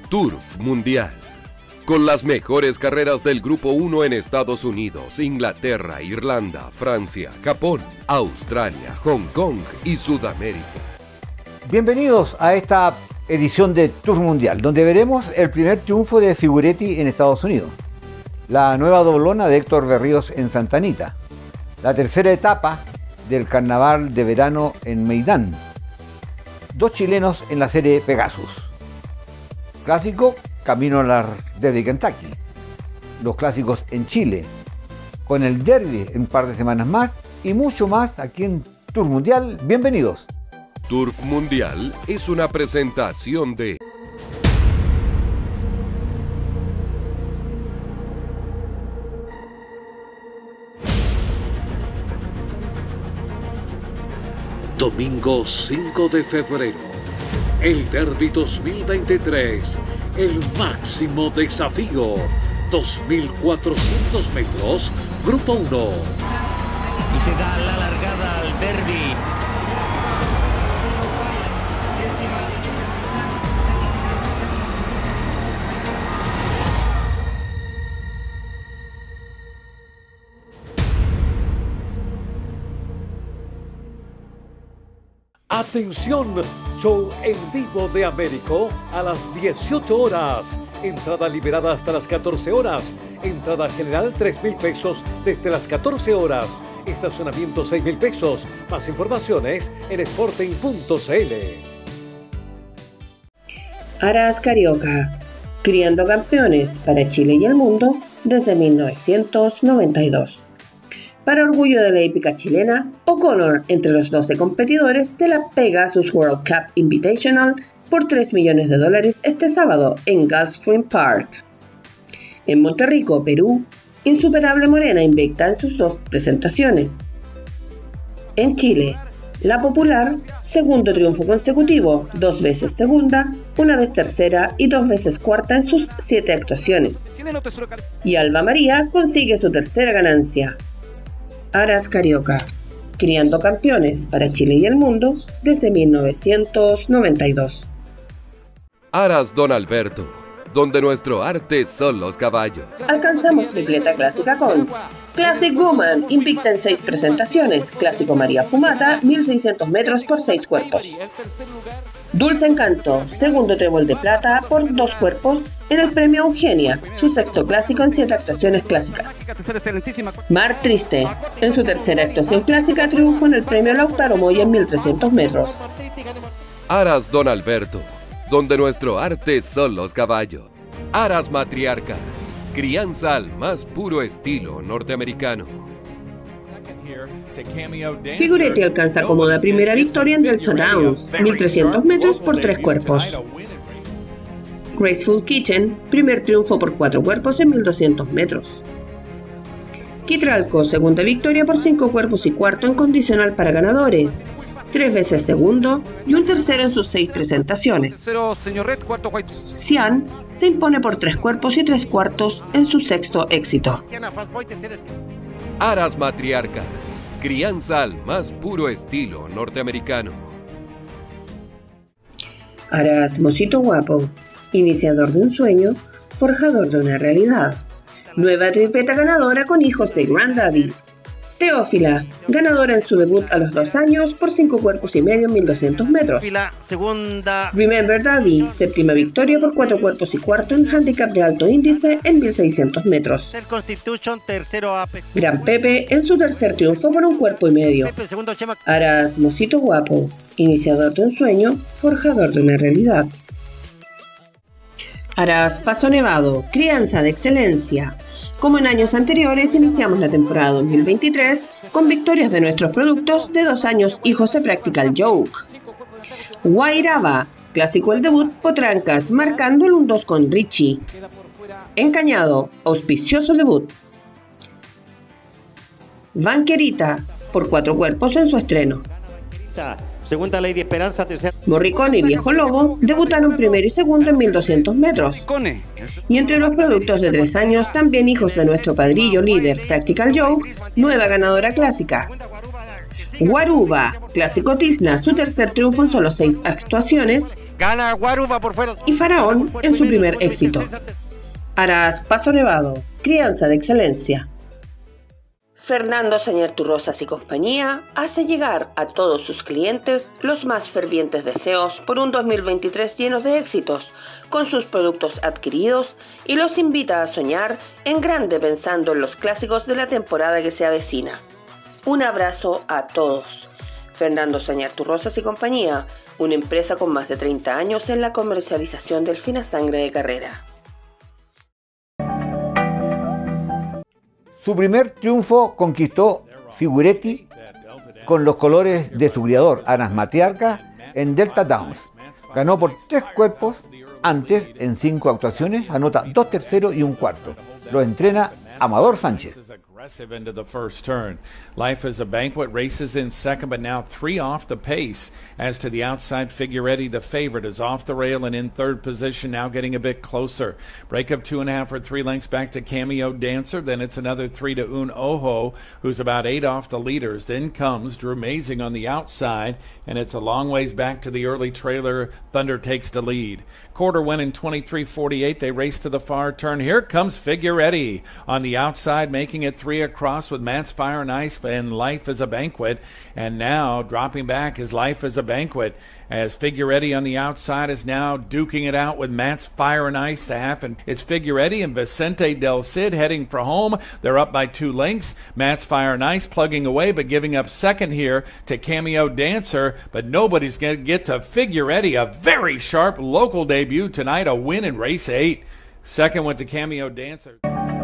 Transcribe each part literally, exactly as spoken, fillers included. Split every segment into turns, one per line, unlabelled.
Turf Mundial. Con las mejores carreras del Grupo uno en Estados Unidos, Inglaterra, Irlanda, Francia, Japón, Australia, Hong Kong y Sudamérica.
Bienvenidos a esta edición de Turf Mundial, donde veremos el primer triunfo de Figuretti en Estados Unidos, la nueva doblona de Héctor Berríos en Santa Anita, la tercera etapa del Carnaval de Verano en Meidán, dos chilenos en la serie Pegasus, clásico camino a la Derby Kentucky, los clásicos en Chile, con el Derby en un par de semanas más y mucho más aquí en Turf Mundial. Bienvenidos.
Turf Mundial es una presentación de
Domingo cinco de febrero, el Derby dos mil veintitrés, el máximo desafío, dos mil cuatrocientos metros, Grupo uno.
Y se da la largada al Derby.
Atención, show en vivo de Américo a las dieciocho horas. Entrada liberada hasta las catorce horas. Entrada general tres mil pesos desde las catorce horas. Estacionamiento seis mil pesos. Más informaciones en sporting punto c l.
Aras Carioca, criando campeones para Chile y el mundo desde mil novecientos noventa y dos. Para orgullo de la hípica chilena, O'Connor entre los doce competidores de la Pegasus World Cup Invitational por tres millones de dólares este sábado en Gulfstream Park. En Monterrico, Perú, Insuperable Morena invicta en sus dos presentaciones. En Chile, La Popular, segundo triunfo consecutivo, dos veces segunda, una vez tercera y dos veces cuarta en sus siete actuaciones. Y Alba María consigue su tercera ganancia. Aras Carioca, criando campeones para Chile y el mundo desde mil novecientos noventa y dos.
Aras Don Alberto, donde nuestro arte son los caballos.
Alcanzamos tripleta clásica con Classic Woman, invicta en seis presentaciones. Clásico María Fumata, mil seiscientos metros por seis cuerpos. Dulce Encanto, segundo trébol de plata por dos cuerpos en el premio Eugenia, su sexto clásico en siete actuaciones clásicas. Mar Triste, en su tercera actuación clásica, triunfo en el premio Lautaro Moya en mil trescientos metros.
Aras Don Alberto, donde nuestro arte son los caballos. Aras Matriarca, crianza al más puro estilo norteamericano.
Figuretti alcanza cómoda primera victoria en Delta Downs, mil trescientos metros por tres cuerpos. Graceful Kitchen, primer triunfo por cuatro cuerpos en mil doscientos metros. Quitralco, segunda victoria por cinco cuerpos y cuarto en condicional para ganadores, tres veces segundo y un tercero en sus seis presentaciones. Cian se impone por tres cuerpos y tres cuartos en su sexto éxito.
Aras Matriarca, crianza al más puro estilo norteamericano.
Aras Mocito Guapo, iniciador de un sueño, forjador de una realidad. Nueva tripleta ganadora con hijos de Granddaddy. Teófila, ganadora en su debut a los dos años por cinco cuerpos y medio en mil doscientos metros.
Segunda.
Remember Daddy, séptima victoria por cuatro cuerpos y cuarto en handicap de alto índice en mil seiscientos metros.
El Constitution, tercero A P.
Gran Pepe en su tercer triunfo por un cuerpo y medio.
Pepe, segundo Chema.
Aras Mocito Guapo, iniciador de un sueño, forjador de una realidad. Aras Paso Nevado, crianza de excelencia. Como en años anteriores, iniciamos la temporada dos mil veintitrés con victorias de nuestros productos de dos años hijos de Practical Joke. Guairaba, clásico el debut, Potrancas, marcando el uno dos con Richie. Encañado, auspicioso debut. Banquerita, por cuatro cuerpos en su estreno.
Segunda Lady Esperanza, tercera.
Morricone y Viejo Lobo debutaron primero y segundo en mil doscientos metros. Y entre los productos de tres años, también hijos de nuestro padrillo líder Practical Joke, nueva ganadora clásica. Guaruba, Clásico Tizna, su tercer triunfo en solo seis actuaciones.
Gana Guaruba por fuera.
Y Faraón en su primer éxito. Aras Paso Nevado, crianza de excelencia. Fernando Sañarturrosas y compañía hace llegar a todos sus clientes los más fervientes deseos por un dos mil veintitrés lleno de éxitos con sus productos adquiridos y los invita a soñar en grande pensando en los clásicos de la temporada que se avecina. Un abrazo a todos. Fernando Sañarturrosas y compañía, una empresa con más de treinta años en la comercialización del fina sangre de carrera.
Su primer triunfo conquistó Figuretti con los colores de su criador, Aras Matriarca, en Delta Downs. Ganó por tres cuerpos, antes en cinco actuaciones, anota dos terceros y un cuarto. Lo entrena Amador Sánchez.
Into the first turn. Life is a Banquet races in second, but now three off the pace. As to the outside, Figueretti, the favorite, is off the rail and in third position, now getting a bit closer. Break of two and a half or three lengths back to Cameo Dancer. Then it's another three to Un Ojo, who's about eight off the leaders. Then comes Drew Mazing on the outside, and it's a long ways back to the early trailer. Thunder takes the lead. Quarter went in twenty-three forty-eight. They race to the far turn. Here comes Figueretti on the outside, making it three across with Matt's Fire and Ice and Life is a Banquet. And now dropping back is Life is a Banquet, as Figueretti on the outside is now duking it out with Matt's Fire and Ice to happen. It's Figueretti and Vicente Del Cid heading for home. They're up by two lengths. Matt's Fire and Ice plugging away, but giving up second here to Cameo Dancer. But nobody's going to get to Figueretti. A very sharp local debut tonight, a win in race eight. Second went to Cameo Dancer.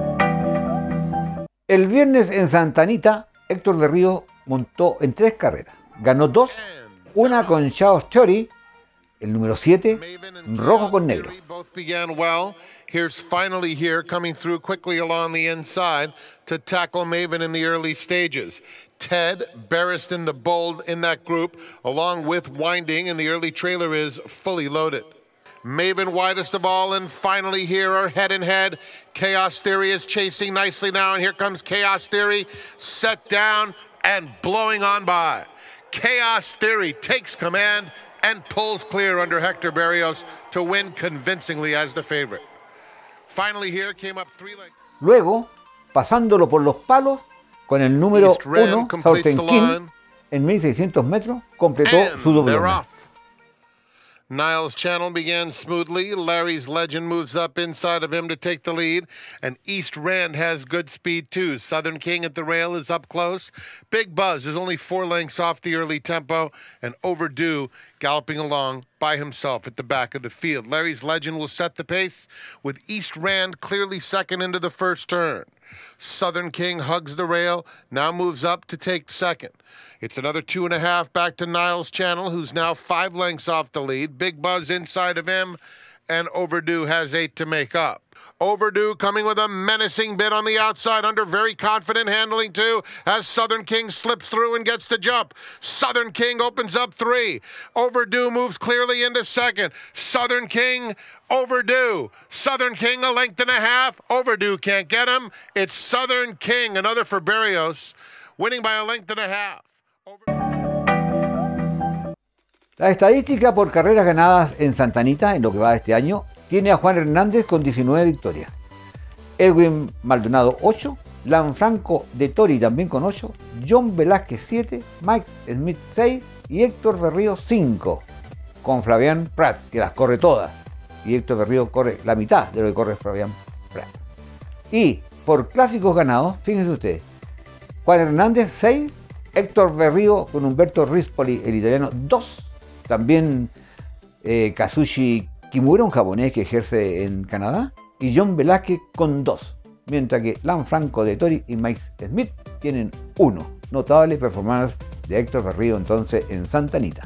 El viernes en Santa Anita, Héctor de Río montó en tres carreras. Ganó dos, una con Chao Chori, el número siete, rojo con negro.
Both began well. Here's Finally Here coming through quickly along the inside to tackle Maven in the early stages. Ted, Barristan, the Bold in that group, along with Winding, and the early trailer is fully loaded. Maven widest of all, and Finally Here are head and head. Chaos Theory is chasing nicely now, and here comes Chaos Theory, set down and blowing on by. Chaos Theory takes command and pulls clear under Hector Berrios to win convincingly as the favorite. Finally Here came up three lengths.
Luego, pasándolo por los palos, con el número uno, Southern King, en mil seiscientos metros, completó su doblona.
Niles Channel began smoothly. Larry's Legend moves up inside of him to take the lead. And East Rand has good speed too. Southern King at the rail is up close. Big Buzz is only four lengths off the early tempo. And Overdue galloping along by himself at the back of the field. Larry's Legend will set the pace with East Rand clearly second into the first turn. Southern King hugs the rail, now moves up to take second. It's another two and a half back to Niles Channel, who's now five lengths off the lead. Big Buzz inside of him, and Overdue has eight to make up. Overdue coming with a menacing bid on the outside, under very confident handling too, as Southern King slips through and gets the jump. Southern King opens up three. Overdue moves clearly into second. Southern King, Overdue. Southern King a length and a half. Overdue can't get him. It's Southern King, another for Berrios, winning by a length and a half.
La estadística por carreras ganadas en Santa Anita en lo que va de este año tiene a Juan Hernández con diecinueve victorias, Edwin Maldonado ocho, Lanfranco de Tori también con ocho, John Velázquez siete, Mike Smith seis y Héctor Berrío cinco, con Flavián Prat, que las corre todas, y Héctor Berrío corre la mitad de lo que corre Flavián Prat. Y por clásicos ganados, fíjense ustedes, Juan Hernández seis, Héctor Berrío con Humberto Rispoli, el italiano dos, también eh, Kazushi Kimura, un japonés que ejerce en Canadá, y John Velázquez con dos, mientras que Lanfranco de Tori y Mike Smith tienen uno. Notable performance de Héctor Berrío entonces en Santa Anita.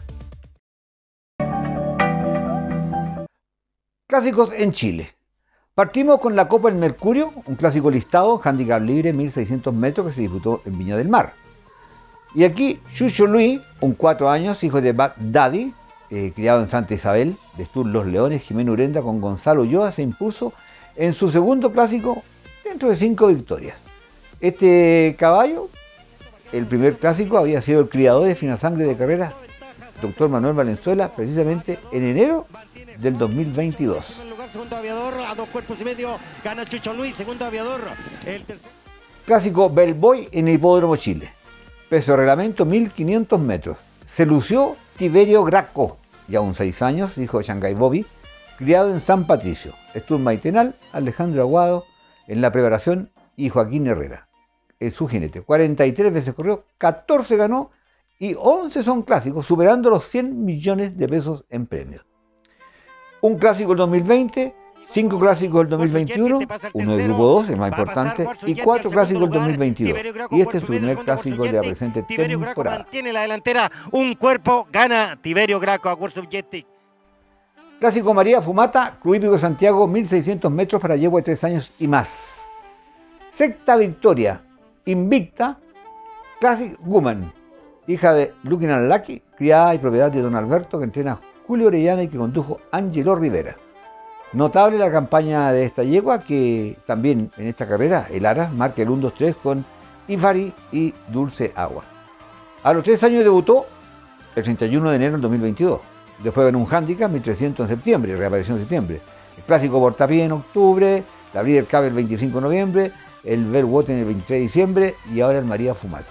Clásicos en Chile. Partimos con la Copa del Mercurio, un clásico listado, handicap libre mil seiscientos metros que se disputó en Viña del Mar. Y aquí Chucho Luis, un cuatro años, hijo de Bad Daddy, eh, criado en Santa Isabel, de Stur Los Leones, Jimeno Urenda con Gonzalo Ulloa, se impuso en su segundo clásico dentro de cinco victorias. Este caballo el primer clásico había sido el criador de fina sangre de carreras, doctor Manuel Valenzuela, precisamente en enero del dos mil veintidós.
Segundo aviador, a dos cuerpos y medio, gana Chucho Luis, segundo aviador. El tercer...
Clásico Bellboy en el Hipódromo Chile. Peso de reglamento mil quinientos metros. Se lució Tiberio Graco, ya un seis años, hijo de Shanghai Bobby, criado en San Patricio. Estuvo en Maitenal, Alejandro Aguado en la preparación y Joaquín Herrera, en su jinete. cuarenta y tres veces corrió, catorce ganó y once son clásicos, superando los cien millones de pesos en premios. Un clásico el dos mil veinte, cinco clásicos el dos mil veintiuno, uno del grupo dos, el más importante, y cuatro clásicos el dos mil veintidós. Y este es su primer clásico de la presente temporada.
Mantiene la delantera, un cuerpo, gana Tiberio Graco a World Subjective.
Clásico María Fumata, Club Hípico de Santiago, mil seiscientos metros para yegua de tres años y más. Sexta victoria, invicta, Classic Woman, hija de Looking at Lucky, criada y propiedad de don Alberto, que entrena Julio Orellana y que condujo Ángelo Rivera. Notable la campaña de esta yegua, que también en esta carrera el Aras marca el uno dos tres con Ifari y Dulce Agua. A los tres años debutó el treinta y uno de enero del dos mil veintidós. Después ganó un handicap mil trescientos en septiembre, reapareció en septiembre. El clásico Portapié en octubre, la Breeder Cup el veinticinco de noviembre, el Bellwater en el veintitrés de diciembre y ahora el María Fumata.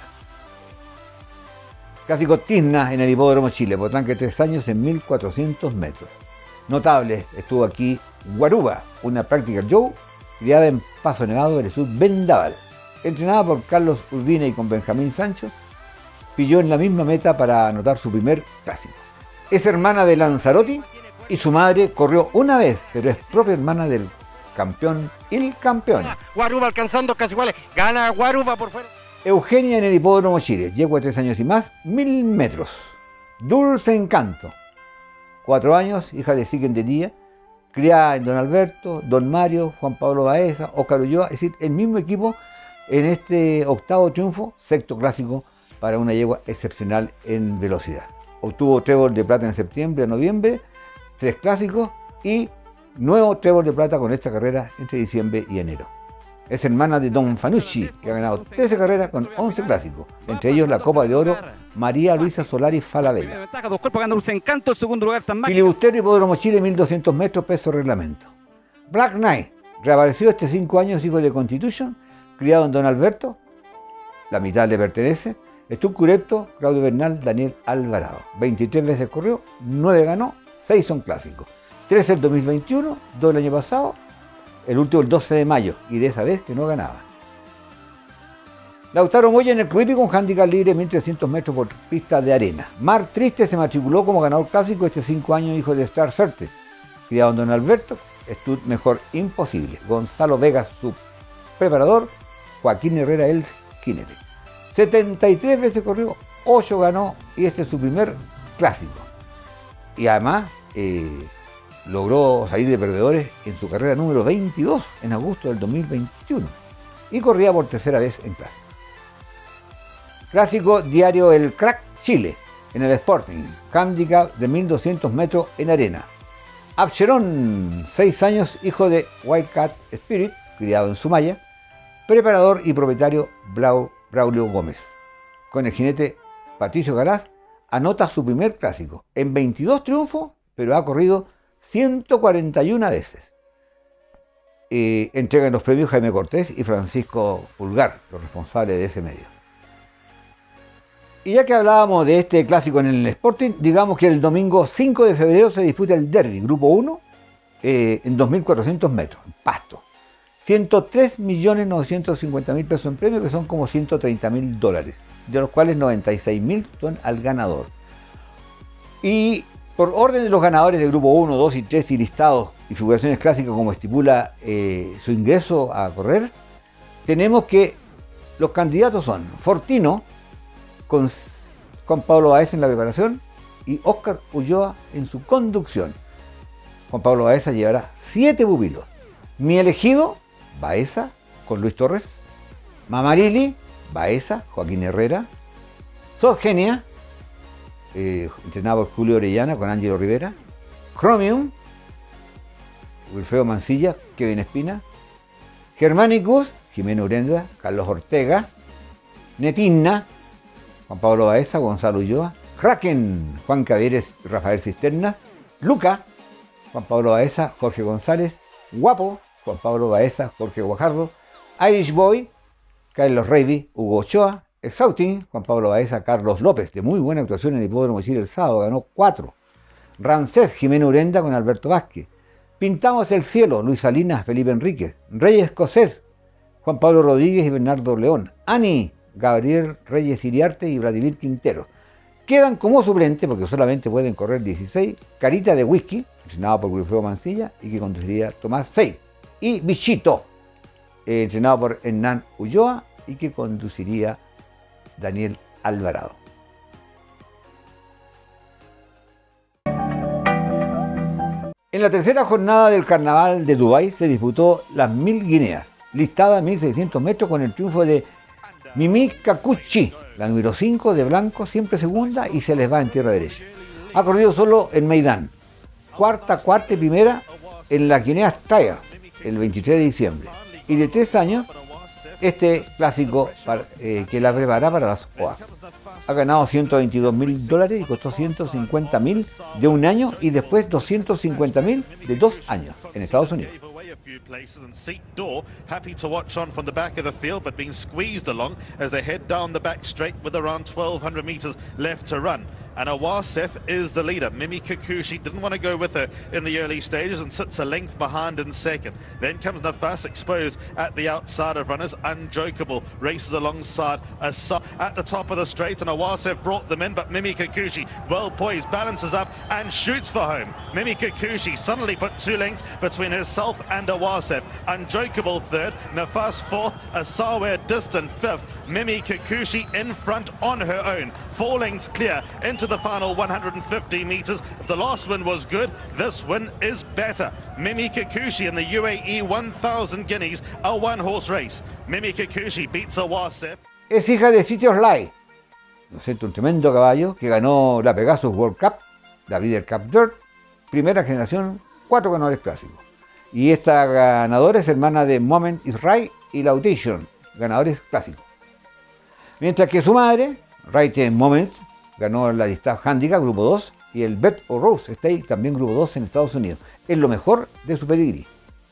Clásico Tizna en el Hipódromo Chile, por tranque tres años en mil cuatrocientos metros. Notable estuvo aquí Guaruba, una Practical Joe, criada en Paso Nevado del Sur Vendaval. Entrenada por Carlos Urbina y con Benjamín Sancho, pilló en la misma meta para anotar su primer clásico. Es hermana de Lanzarotti y su madre corrió una vez, pero es propia hermana del campeón Il Campeone.
Guaruba alcanzando casi iguales, gana Guaruba por fuera.
Eugenia en el Hipódromo Chile, yegua de tres años y más, mil metros. Dulce Encanto, cuatro años, hija de Siguen de Día, criada en Don Alberto, Don Mario, Juan Pablo Baeza, Óscar Ulloa, es decir, el mismo equipo en este octavo triunfo, sexto clásico para una yegua excepcional en velocidad. Obtuvo trébol de plata en septiembre a noviembre, tres clásicos y nuevo trébol de plata con esta carrera entre diciembre y enero. Es hermana de Don Fanucci, que ha ganado trece carreras con once clásicos, entre ellos la Copa de Oro María Luisa Solari Falabella.
Ventaja, dos cuerpos, gana Dulce Encanto, el segundo lugar tan mágico.
Filibustero Hipódromo Chile, mil doscientos metros, peso reglamento. Black Knight, reapareció este cinco años, hijo de Constitution, criado en Don Alberto, la mitad le pertenece. Estuvo Curepto, Claudio Bernal, Daniel Alvarado. veintitrés veces corrió, nueve ganó, seis son clásicos. tres el dos mil veintiuno, dos el año pasado, el último el doce de mayo, y de esa vez que no ganaba. Lautaro Moya en el Club Hípico, un handicap libre mil trescientos metros por pista de arena. Mar Triste se matriculó como ganador clásico este cinco años, hijo de Star Certes, criado en Don Alberto, Estud Mejor Imposible. Gonzalo Vegas, su preparador, Joaquín Herrera, el jinete. setenta y tres veces corrió, ocho ganó y este es su primer clásico. Y además eh, logró salir de perdedores en su carrera número veintidós en agosto del dos mil veintiuno y corría por tercera vez en clásico. Clásico diario El Crack Chile en el Sporting, handicap de mil doscientos metros en arena. Abcherón, seis años, hijo de White Cat Spirit, criado en Sumaya, preparador y propietario Blau Braulio Gómez. Con el jinete Patricio Galaz anota su primer clásico en veintidós triunfos, pero ha corrido ciento cuarenta y una veces. Eh, entregan los premios Jaime Cortés y Francisco Pulgar, los responsables de ese medio. Y ya que hablábamos de este clásico en el Sporting, digamos que el domingo cinco de febrero se disputa el Derby, Grupo uno, eh, en dos mil cuatrocientos metros, en Pasto. ciento tres millones novecientos cincuenta mil pesos en premio, que son como ciento treinta mil dólares, de los cuales noventa y seis mil son al ganador. Y por orden de los ganadores de Grupo uno, dos y tres y listados y figuraciones clásicas como estipula eh, su ingreso a correr, tenemos que los candidatos son Fortino, con Juan Pablo Baeza en la preparación y Óscar Ulloa en su conducción. Juan Pablo Baeza llevará siete pupilos. Mi elegido, Baeza, con Luis Torres. Mamarili, Baeza, Joaquín Herrera. Sorgenia, eh, entrenado por Julio Orellana con Ángelo Rivera. Chromium, Wilfredo Mancilla, Kevin Espina. Germanicus, Jimeno Urenda, Carlos Ortega. Netinna, Juan Pablo Baeza, Gonzalo Ulloa. Kraken, Juan Cavieres, Rafael Cisternas. Luca, Juan Pablo Baeza, Jorge González. Guapo, Juan Pablo Baeza, Jorge Guajardo. Irish Boy, Carlos Reiby, Hugo Ochoa. Exhausting, Juan Pablo Baeza, Carlos López, de muy buena actuación en el Hipódromo Chile el sábado, ganó cuatro. Ramsés, Jimeno Urenda con Alberto Vázquez. Pintamos el cielo, Luis Salinas, Felipe Enríquez. Reyes Cosés, Juan Pablo Rodríguez y Bernardo León. Ani, Gabriel Reyes Iriarte y Vladimir Quintero. Quedan como suplente, porque solamente pueden correr dieciséis, Carita de Whisky, entrenado por Wilfredo Mancilla y que conduciría Tomás Sey. Y Bichito, eh, entrenado por Hernán Ulloa y que conduciría Daniel Alvarado. En la tercera jornada del Carnaval de Dubái se disputó las Mil Guineas, listada a mil seiscientos metros con el triunfo de Mimi Kikuchi, la número cinco de blanco, siempre segunda y se les va en tierra derecha. Ha corrido solo en Meidán, cuarta, cuarta y primera en la Guineas Tire el veintitrés de diciembre. Y de tres años, este clásico para, eh, que la prepara para las O A. Ha ganado ciento veintidós mil dólares y costó ciento cincuenta mil de un año y después doscientos cincuenta mil de dos años en Estados Unidos.
Places and Seat Door happy to watch on from the back of the field but being squeezed along as they head down the back straight with around twelve hundred meters left to run. And Awasef is the leader. Mimi Kikuchi didn't want to go with her in the early stages and sits a length behind in second. Then comes Nafas exposed at the outside of runners. Unjokeable races alongside Asa at the top of the straight, and Awasef brought them in, but Mimi Kikuchi well poised, balances up and shoots for home. Mimi Kikuchi suddenly put two lengths between herself and Awasef. Unjokeable third, Nafas fourth, Asawe distant fifth. Mimi Kikuchi in front on her own. Four lengths clear into the final one hundred fifty meters. If the last win was good, this win is better. Mimi Kikuchi in the U A E one thousand guineas, a one-horse race. Mimi Kikuchi beats Awasef.
Es hija de Sitios Lai, ¿no es cierto? Un tremendo caballo que ganó la Pegasus World Cup, la Breeders' Cup Dirt, primera generación, cuatro ganadores clásicos. Y esta ganadora es hermana de Moment is Right y Lautation, ganadores clásicos. Mientras que su madre, Right and Moment, ganó la Distaff Handicap Grupo dos y el Bet o Rose Stake también Grupo dos en Estados Unidos. Es lo mejor de su pedigrí.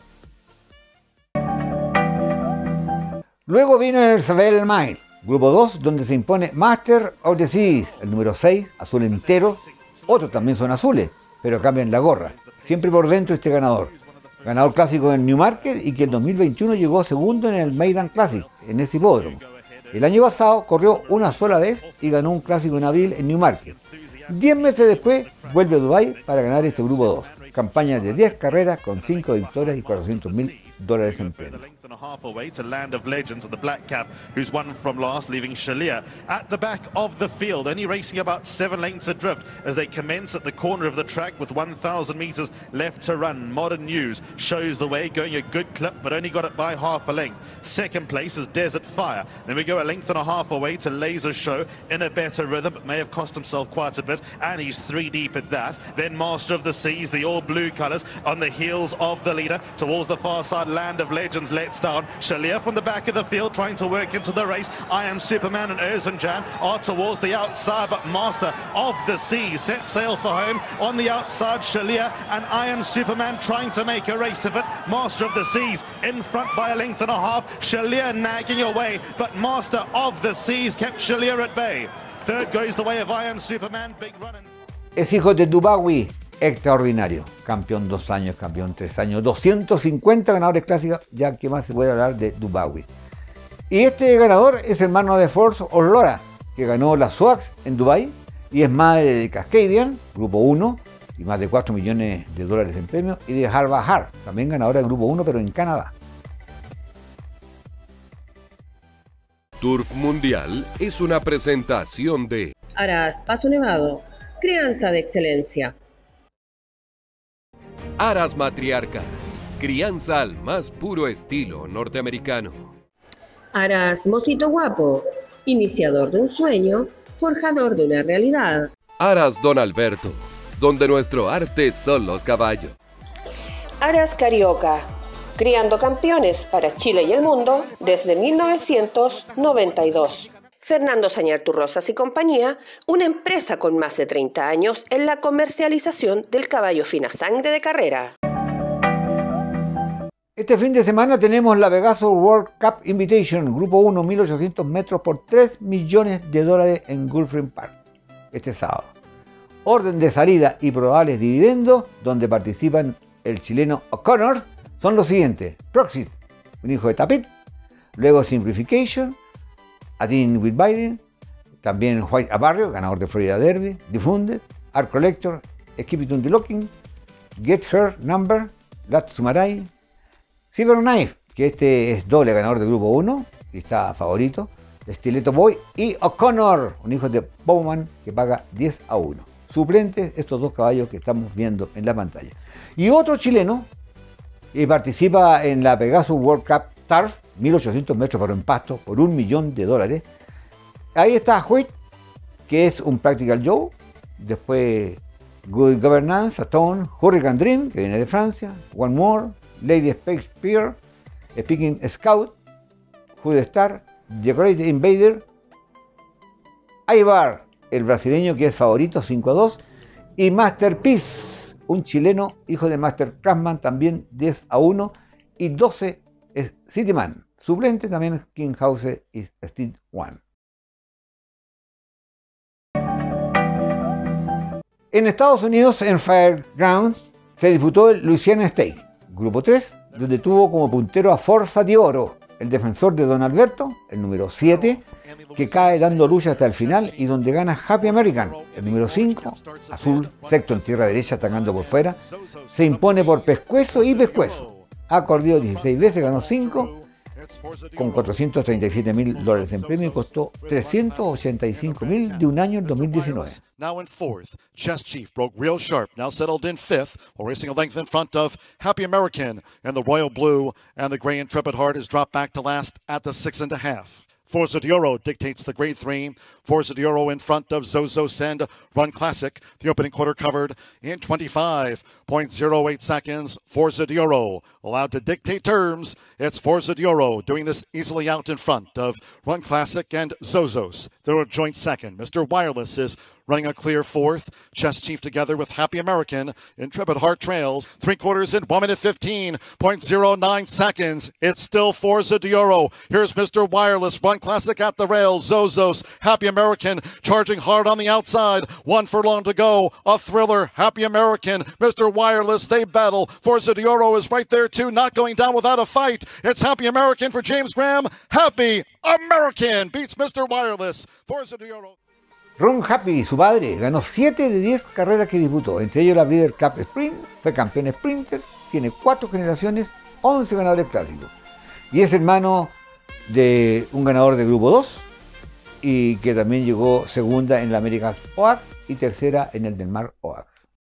Luego vino el Savile Mile, Grupo dos, donde se impone Master of the Seas, el número seis, azul entero. Otros también son azules, pero cambian la gorra. Siempre por dentro este ganador. Ganador clásico en Newmarket y que en dos mil veintiuno llegó segundo en el Maidan Classic, en ese hipódromo. El año pasado corrió una sola vez y ganó un clásico en abril en Newmarket. Diez meses después vuelve a Dubái para ganar este Grupo dos. Campaña de diez carreras con cinco victorias y cuatrocientos mil dólares en premio.
Half away to Land of Legends of the Black Cap, who's won from last, leaving Shalia at the back of the field, only racing about seven lengths adrift as they commence at the corner of the track with one thousand meters left to run. Modern News shows the way, going a good clip, but only got it by half a length. Second place is Desert Fire. Then we go a length and a half away to Laser Show in a better rhythm, but may have cost himself quite a bit, and he's three deep at that. Then Master of the Seas, the all blue colours, on the heels of the leader towards the far side. Land of Legends lets down. Shalia from the back of the field trying to work into the race. I Am Superman and Erzincan are towards the outside, but Master of the Seas set sail for home on the outside. Shalia and I Am Superman trying to make a race of it. Master of the Seas in front by a length and a half. Shalia nagging away, but Master of the Seas kept Shalia at bay. Third goes the way of I Am Superman. Big run.
Es hijo de Dubawi, extraordinario. Campeón dos años, campeón tres años, doscientos cincuenta ganadores clásicos, ya que más se puede hablar de Dubawi. Y este ganador es hermano de Force Orlora, que ganó la Swax en Dubai y es madre de Cascadian, Grupo uno, y más de cuatro millones de dólares en premios, y de Harbahar, también ganadora del Grupo uno, pero en Canadá.
Turf Mundial es una presentación de
Aras Paso Nevado, crianza de excelencia.
Aras Matriarca, crianza al más puro estilo norteamericano.
Aras Mosito Guapo, iniciador de un sueño, forjador de una realidad.
Aras Don Alberto, donde nuestro arte son los caballos.
Aras Carioca, criando campeones para Chile y el mundo desde mil novecientos noventa y dos. Fernando Sañartu Rosas y compañía, una empresa con más de treinta años en la comercialización del caballo fina sangre de carrera.
Este fin de semana tenemos la Pegasus World Cup Invitation, Grupo uno, mil ochocientos metros por tres millones de dólares en Gulfstream Park, este sábado. Orden de salida y probables dividendos, donde participan el chileno O'Connor, son los siguientes: Proxy, un hijo de Tapit, luego Simplification, A Dean with Biden, también White Abarrio, ganador de Florida Derby, Defunded, Art Collector, Skipitun the Locking, Get Her Number, Lat Sumarai, Silver Knife, que este es doble ganador del grupo uno y está favorito, Stiletto Boy, y O'Connor, un hijo de Bowman que paga diez a uno. Suplentes estos dos caballos que estamos viendo en la pantalla. Y otro chileno que participa en la Pegasus World Cup Turf, mil ochocientos metros por empasto, por un millón de dólares. Ahí está Huit, que es un Practical Joe. Después Good Governance, Atone, Hurricane Dream, que viene de Francia, One More, Lady Shakespeare, Speaking Scout, Food Star, The Great Invader, Aibar, el brasileño que es favorito, cinco a dos, y Masterpiece, un chileno, hijo de Master Craftsman, también diez a uno, y doce es Cityman, suplente también es King House y Steve One. En Estados Unidos, en Fairgrounds, se disputó el Louisiana Stakes, Grupo tres, donde tuvo como puntero a Forza de Oro, el defensor de Don Alberto, el número siete, que cae dando lucha hasta el final y donde gana Happy American, el número cinco, azul, sexto en tierra derecha, atacando por fuera, se impone por pescuezo y pescuezo. Ha corrido dieciséis veces, ganó cinco, con cuatrocientos treinta y siete mil dólares en premio y costó trescientos ochenta y cinco mil de un año en dos mil diecinueve.
Now in fourth, Chess Chief broke real sharp, now settled in fifth, while racing a length in front of Happy American and the Royal Blue, and the Gray Intrepid Heart is dropped back to last at the six and a half. Forza de Oro dictates the grade three. Forza de Oro in front of Zozo Send Run Classic. The opening quarter covered in twenty-five point zero eight seconds. Forza de Oro allowed to dictate terms. It's Forza de Oro doing this easily out in front of Run Classic and Zozos. They're a joint second. Mister Wireless is running a clear fourth. Chess Chief together with Happy American. Intrepid Heart trails. Three quarters in one minute fifteen point zero nine seconds. It's still Forza de Oro. Here's Mister Wireless. Run Classic at the rails. Zozos. Happy American charging hard on the outside. One furlong to go. A thriller. Happy American. Mister Wireless. They battle. Forza de Oro is right there too. Not going down without a fight. It's Happy American for James Graham. Happy American beats Mister Wireless. Forza de Oro.
Ron Happy, su padre, ganó siete de diez carreras que disputó, entre ellos la Breeder Cup Sprint, fue campeón sprinter, tiene cuatro generaciones, once ganadores clásicos. Y es hermano de un ganador de Grupo dos, y que también llegó segunda en la America's Oaks y tercera en el Del Mar Oaks.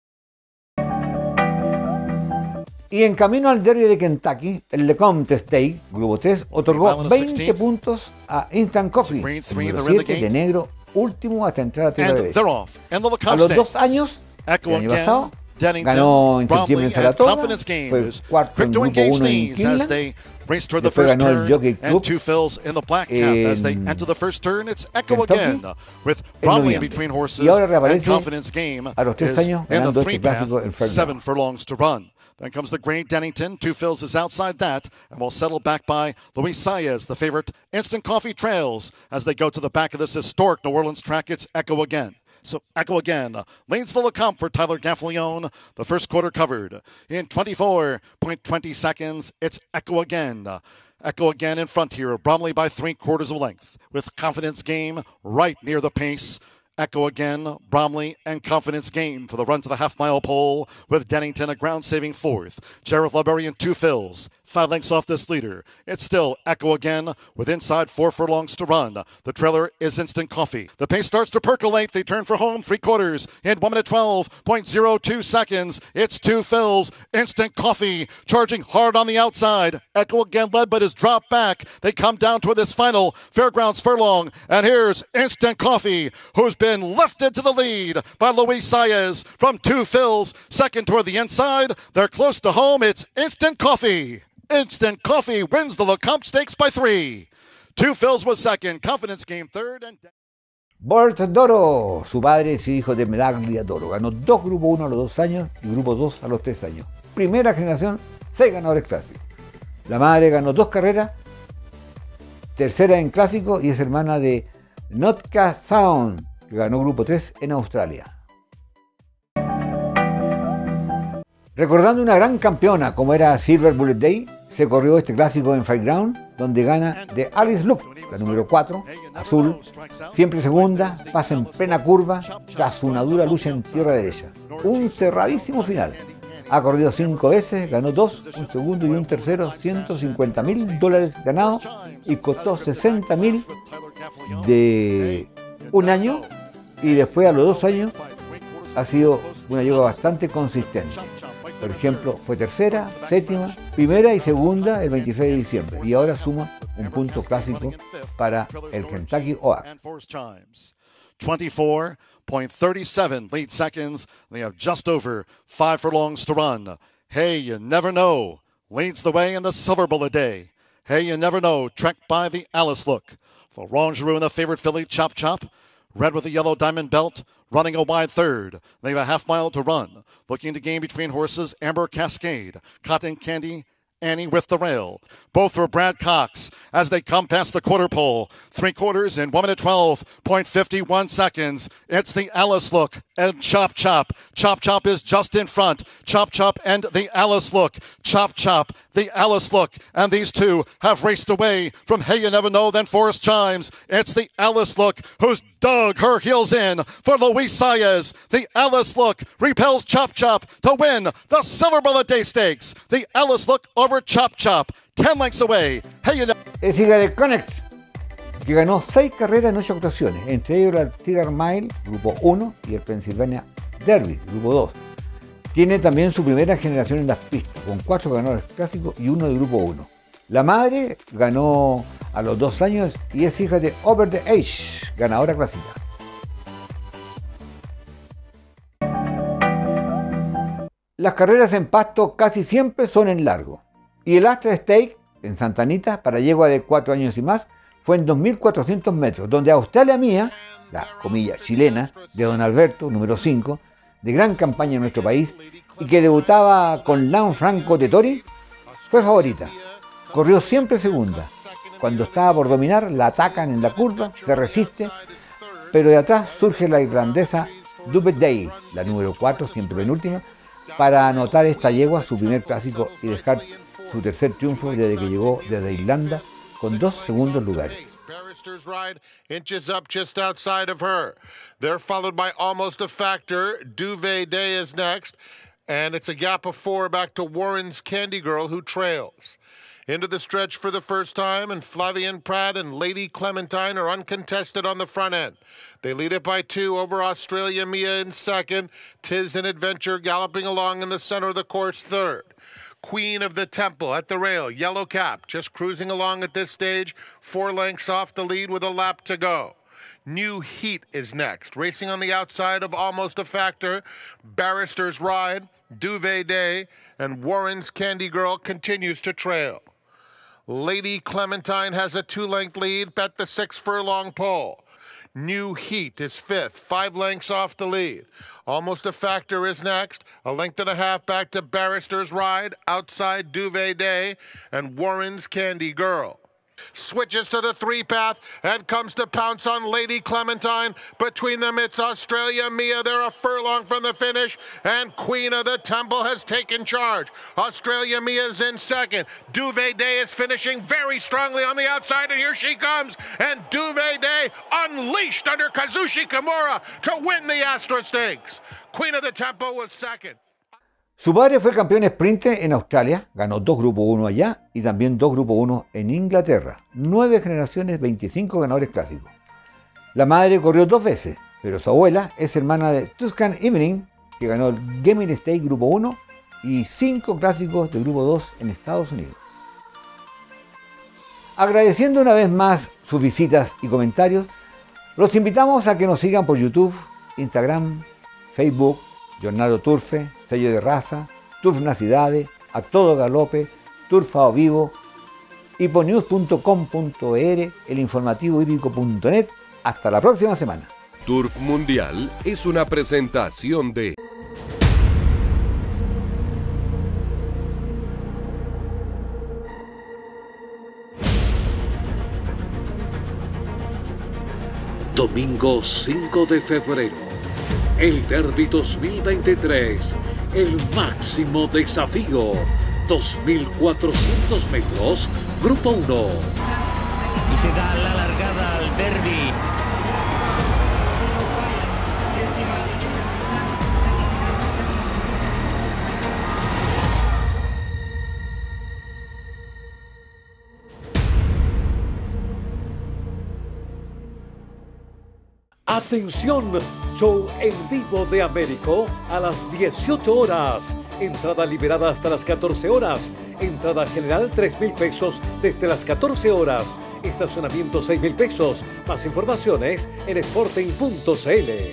Y en camino al Derby de Kentucky, el Lecomte Stake, Grupo tres, otorgó veinte puntos a Instant Coffee, el número siete de negro, último hasta entrar a tierra derecha. A los dos años, el año pasado, ganó en septiembre en Saratoga, fue cuarto en Grupo uno en Kinland, después ganó el Jockey Club en Kentucky en noviembre. Y ahora reaparece a los tres años ganando este clásico en Fairgrounds.
Then comes the Great Dennington. Two fills is outside that, and will settle back by Luis Saez, the favorite. Instant Coffee trails as they go to the back of this historic New Orleans track. It's Echo Again. So Echo Again leads the Lecomte for Tyler Gaffalione. The first quarter covered in twenty-four point two zero seconds. It's Echo Again. Echo Again in front here. Bromley by three quarters of length with Confidence Game right near the pace. Echo Again, Bromley, and Confidence Game for the run to the half-mile pole with Dennington a ground-saving fourth. Jareth Laberian two fills, five lengths off this leader. It's still Echo Again with inside four furlongs to run. The trailer is Instant Coffee. The pace starts to percolate. They turn for home three quarters in one minute twelve point zero two seconds. It's two fills. Instant Coffee charging hard on the outside. Echo Again led but is dropped back. They come down to this final Fairgrounds furlong. And here's Instant Coffee, who's been Been lifted to the lead by Luis Saez from two fills. Second toward the inside. They're close to home. It's Instant Coffee. Instant Coffee wins the Lecomte Stakes by three. Two Phils was second. Confidence Game third. And
Bert Doro, su padre es hijo de Medaglia Doro. Ganó dos Grupo uno a los dos años y Grupo dos a los tres años. Primera generación, seis ganadores clásicos. La madre ganó dos carreras, tercera en clásico y es hermana de Notka Sound, que ganó Grupo tres en Australia. Recordando una gran campeona como era Silver Bullet Day, se corrió este clásico en Fairground, donde gana de Alice Luke, la número cuatro, azul, siempre segunda, pasa en plena curva, tras una dura lucha en tierra derecha. Un cerradísimo final. Ha corrido cinco veces, ganó dos, un segundo y un tercero, ciento cincuenta mil dólares ganados y costó sesenta mil de un año, y después a los dos años ha sido una yegua bastante consistente. Por ejemplo, fue tercera, séptima, primera y segunda el veintiséis de diciembre y ahora suma un punto clásico para el Kentucky Oaks.
twenty-four point three seven lead seconds. They have just over five furlongs to run. Hey, you never know leads the way in the Silver Bullet Day. Hey, you never know, tracked by the Alice Look. For Rangeroo and the favorite filly, Chop Chop. Red with the yellow diamond belt, running a wide third. They have a half mile to run. Looking to gain between horses, Amber Cascade, Cotton Candy, Annie with the rail. Both for Brad Cox as they come past the quarter pole. Three quarters in one minute twelve point five one seconds. It's the Alice Look and Chop Chop. Chop Chop is just in front. Chop Chop and the Alice Look. Chop Chop, the Alice Look. And these two have raced away from Hey You Never Know, then Forest Chimes. It's the Alice Look who's dug her heels in for Luis Saez. The Alice Look repels Chop Chop to win the Silver Bullet Day Stakes. The Alice Look over Chop Chop, ten lengths away. Hey You Never.
Es hija de Connex, que ganó seis carreras en ocho ocasiones, entre ellos el Tiger Mile, Grupo uno, y el Pennsylvania Derby, Grupo dos. Tiene también su primera generación en las pistas, con cuatro ganadores clásicos y uno de Grupo uno. La madre ganó a los dos años y es hija de Over the Age, ganadora clásica. Las carreras en pasto casi siempre son en largo, y el Astra Stake en Santa Anita para yegua de cuatro años y más fue en dos mil cuatrocientos metros, donde Australia Mía, la comilla chilena de Don Alberto, número cinco, de gran campaña en nuestro país y que debutaba con Lanfranco de Tori, fue favorita. Corrió siempre segunda. Cuando estaba por dominar, la atacan en la curva, se resiste, pero de atrás surge la irlandesa Dubet Day, la número cuatro, siempre penúltima, para anotar esta yegua su primer clásico y dejar su tercer triunfo desde que llegó desde Irlanda con dos segundos lugares.
Barrister's Ride inches up just outside of her. They're followed by Almost a Factor. Duvet Day is next. And it's a gap of four back to Warren's Candy Girl, who trails. Into the stretch for the first time, and Flavian Pratt and Lady Clementine are uncontested on the front end. They lead it by two over Australia Mia in second. Tis an Adventure galloping along in the center of the course third. Queen of the Temple at the rail, Yellow Cap, just cruising along at this stage, four lengths off the lead with a lap to go. New Heat is next, racing on the outside of Almost a Factor. Barrister's Ride, Duvet Day, and Warren's Candy Girl continues to trail. Lady Clementine has a two-length lead at the six furlong pole. New Heat is fifth, five lengths off the lead. Almost a Factor is next, a length and a half back to Barrister's Ride, outside Duvet Day, and Warren's Candy Girl. Switches to the three path and comes to pounce on Lady Clementine. Between them, it's Australia Mia. They're a furlong from the finish, and Queen of the Temple has taken charge. Australia Mia's in second. Duvet Day is finishing very strongly on the outside, and here she comes. And Duvet Day unleashed under Kazushi Kimura to win the Astra Stakes. Queen of the Temple was second.
Su padre fue campeón sprint en Australia, ganó dos Grupo uno allá y también dos Grupo uno en Inglaterra. Nueve generaciones, veinticinco ganadores clásicos. La madre corrió dos veces, pero su abuela es hermana de Tuscan Evening, que ganó el Gaming State Grupo uno y cinco clásicos de Grupo dos en Estados Unidos. Agradeciendo una vez más sus visitas y comentarios, los invitamos a que nos sigan por YouTube, Instagram, Facebook, Jornado Turfe, Sello de Raza, Turf Nacidades, A Todo Galope, Turfao Vivo, hiponews punto com punto e r, el informativo hípico punto net. Hasta la próxima semana.
Turf Mundial es una presentación de
Domingo cinco de febrero, el Derby dos mil veintitrés, el máximo desafío, dos mil cuatrocientos metros, Grupo uno.
Y se da la largada al Derby.
Atención, show en vivo de Américo a las dieciocho horas. Entrada liberada hasta las catorce horas. Entrada general tres mil pesos desde las catorce horas. Estacionamiento seis mil pesos. Más informaciones en sporting punto c l.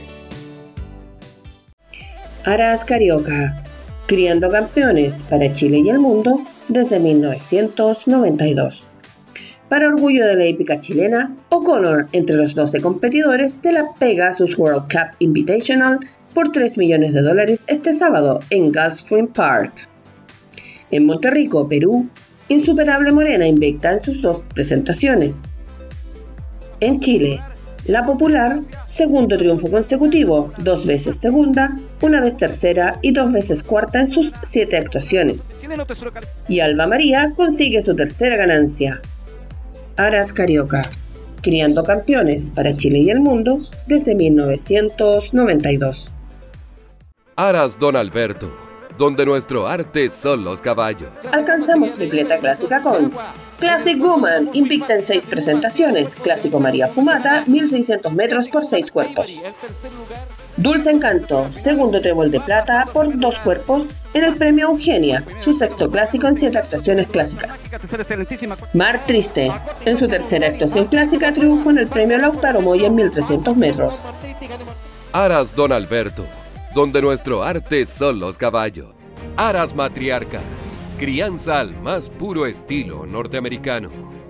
Aras Carioca, criando campeones para Chile y el mundo desde mil novecientos noventa y dos. Para orgullo de la hípica chilena, O'Connor entre los doce competidores de la Pegasus World Cup Invitational por tres millones de dólares este sábado en Gulfstream Park. En Monterrico, Perú, Insuperable Morena invicta en sus dos presentaciones. En Chile, La Popular, segundo triunfo consecutivo, dos veces segunda, una vez tercera y dos veces cuarta en sus siete actuaciones. Y Alba María consigue su tercera ganancia. Aras Carioca, criando campeones para Chile y el mundo desde mil novecientos noventa y dos.
Aras Don Alberto, donde nuestro arte son los caballos.
Alcanzamos tripleta clásica con Classic Woman, invicta en seis presentaciones. Clásico María Fumata, mil seiscientos metros por seis cuerpos. Dulce Encanto, segundo trébol de plata por dos cuerpos en el premio Eugenia, su sexto clásico en siete actuaciones clásicas. Mar Triste, en su tercera actuación clásica, triunfo en el premio Lautaro Moya en mil trescientos metros.
Aras Don Alberto, donde nuestro arte son los caballos. Aras Matriarca, crianza al más puro estilo norteamericano.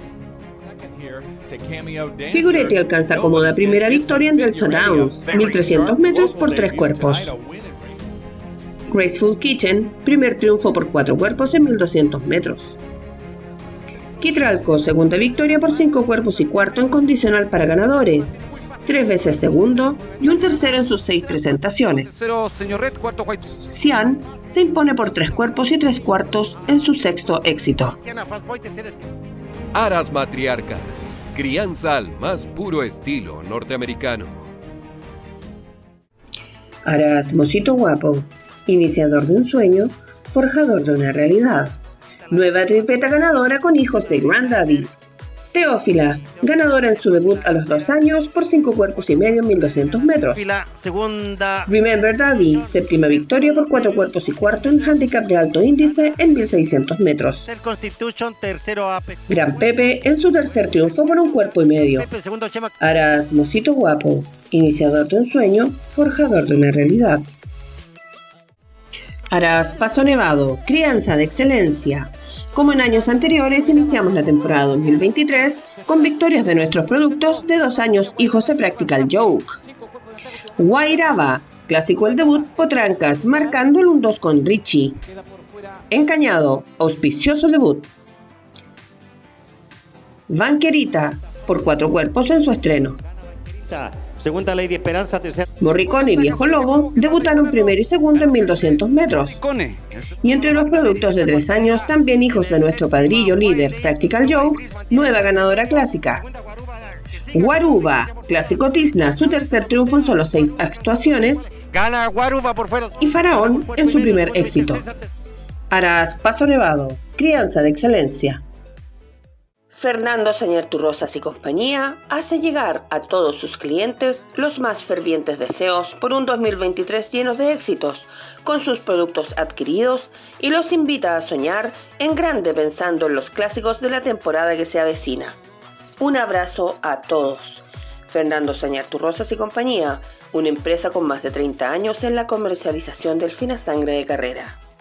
Figuretti alcanza cómoda primera victoria en Delta Downs, mil trescientos metros por tres cuerpos. Graceful Kitchen, primer triunfo por cuatro cuerpos en mil doscientos metros. Quitralco, segunda victoria por cinco cuerpos y cuarto en condicional para ganadores. Tres veces segundo y un tercero en sus seis presentaciones. Cian se impone por tres cuerpos y tres cuartos en su sexto éxito.
Aras Matriarca, crianza al más puro estilo norteamericano.
Aras Mosito Guapo, iniciador de un sueño, forjador de una realidad. Nueva tripleta ganadora con hijos de Granddaddy. Teófila, ganadora en su debut a los dos años por cinco cuerpos y medio en mil doscientos metros.
Segunda.
Remember Daddy, séptima victoria por cuatro cuerpos y cuarto en handicap de alto índice en mil seiscientos metros.
El Constitution, tercero A P.
Gran Pepe en su tercer triunfo por un cuerpo y medio.
Pepe, segundo Chema.
Aras Mosito Guapo, iniciador de un sueño, forjador de una realidad. Aras Paso Nevado, crianza de excelencia. Como en años anteriores, iniciamos la temporada dos mil veintitrés con victorias de nuestros productos de dos años hijos de Practical Joke. Guairaba, clásico el debut, Potrancas, marcando el uno dos con Richie. Encañado, auspicioso debut. Banquerita, por cuatro cuerpos en su estreno.
Segunda Lady Esperanza, tercera.
Morricone y Viejo Lobo debutaron primero y segundo en mil doscientos metros. Y entre los productos de tres años, también hijos de nuestro padrillo líder Practical Joke, nueva ganadora clásica. Guaruba, clásico Tizna, su tercer triunfo en solo seis actuaciones.
Gana Guaruba por fuera.
Y Faraón en su primer éxito. Aras Paso Nevado, crianza de excelencia. Fernando Sañarturrosas y compañía hace llegar a todos sus clientes los más fervientes deseos por un dos mil veintitrés lleno de éxitos con sus productos adquiridos y los invita a soñar en grande pensando en los clásicos de la temporada que se avecina. Un abrazo a todos. Fernando Sañarturrosas y compañía, una empresa con más de treinta años en la comercialización del fina sangre de carrera.